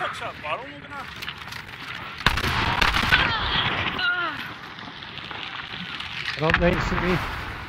What's that barrel looking at? I don't mind to me.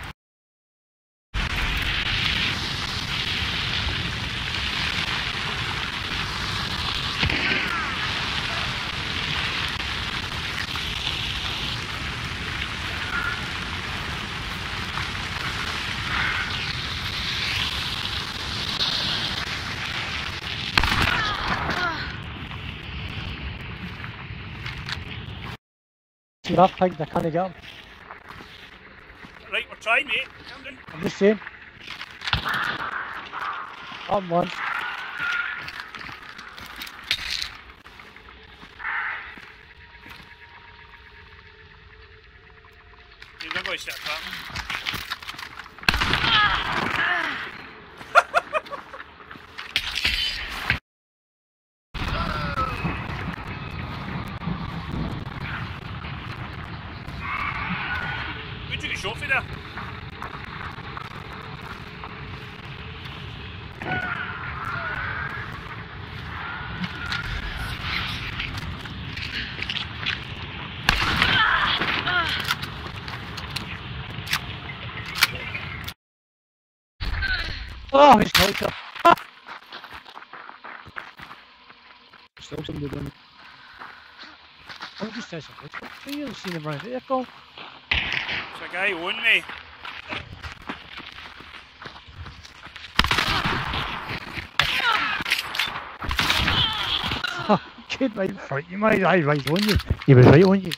See that pig, I can't get him. Right, we're trying, mate. Come in. I'm just saying. I'm one. You're not going to start that. We took a shot for there. Oh, he's closer. Still somebody down. I'm just saying something. You haven't seen him around here, go. It's a guy who owned me. Kid right in front of you, mate. I right on you. He was right on you.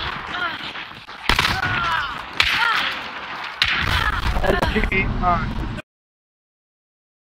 LG on.